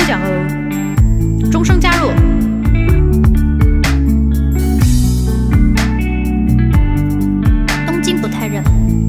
奖哦，终生加入。东京不太热。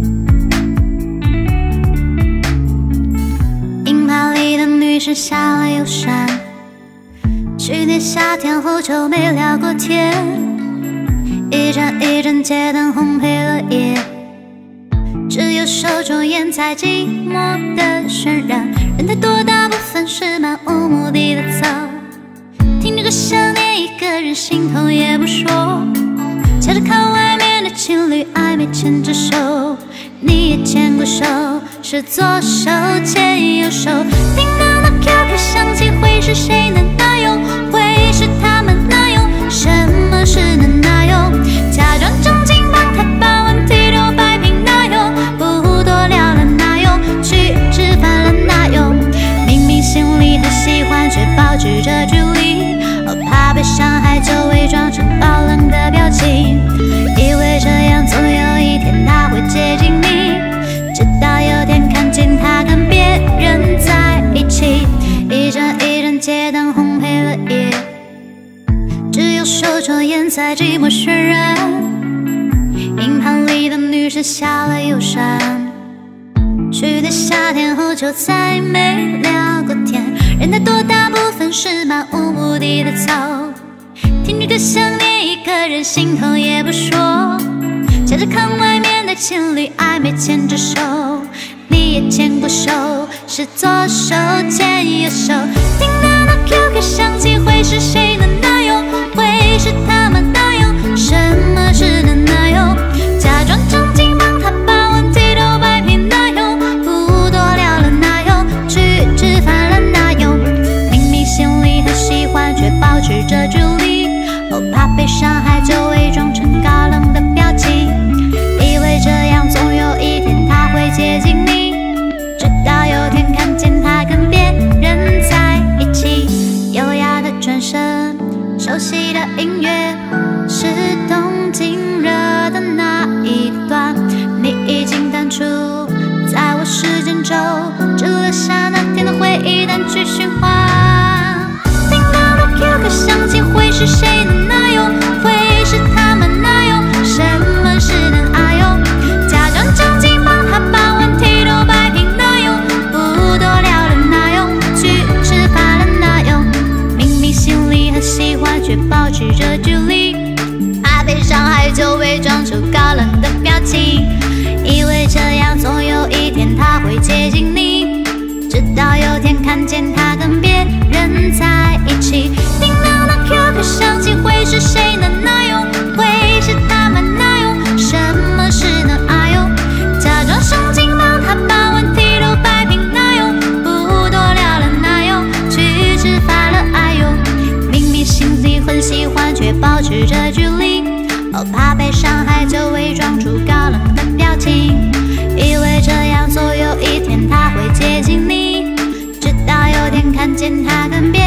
樱桃里的女生下了又闪，去年夏天后就没聊过天，一盏一盏街灯烘焙了夜，只有手中烟在寂寞的渲染。人太多，大部分是漫无目的的走，听着歌想念一个人，心痛也不说，接着看外面的情侣暧昧牵着手，你也牵过手，是左手牵右手。听到那 QQ 响起，会是谁能拿用？会是他们拿用？什么是能拿用？假装正经帮他把问题都摆平拿用？不多聊了拿用？去吃饭了拿用？明明心里很喜欢，却保持着距离，怕被伤害就伪装成高冷的表情，以为这样总有一天他会接近你，直到有天看见他跟别人在一起，一盏一盏街灯烘焙了夜，只有手中烟在寂寞渲染。银行里的女生下了又闪，去年夏天后就再没聊过天，人太多，大部分是漫无目的的走，听着歌想念一个人，心痛也不说，接着看外面的情侣暧昧牵着手，你也牵过手，是左手牵右手。听到那 QQ 响起，会是谁能拿用？会是他们拿用？什么是能拿用？假装正经帮他把问题都摆平拿用？不多聊了拿用？去吃饭了拿用？明明心里很喜欢，却保持着距离，怕被伤害就伪装成高冷的表情，以为这样总有一天他会接近你，直到有天看见他跟别人在一起，优雅的转身，熟悉的音乐，是东京热的那一段，你已经淡出在我时间轴，只留下那天的回忆单曲循环。听到那 QQ 响起，会是谁能拿用？会是他们拿用？什么是能爱用？假装正经帮他把问题都摆平拿用？不多聊了拿用？去吃饭了拿用？明明心里很喜欢，却保持着距离，怕被伤害就伪装出高冷的表情，以为这样总有一天他会接近你，直到有天看见他跟别人在一起。听到那 QQ 响起，会是谁能拿用？会是他们拿用？什么是能爱用？假装正经帮他把问题都摆平拿用？不多聊了拿用？去吃饭了爱用？明明心里很喜欢，却保持着距离，怕被伤害就伪装出高冷的表情，以为这样总有一天他会接近你，直到有天看见他跟别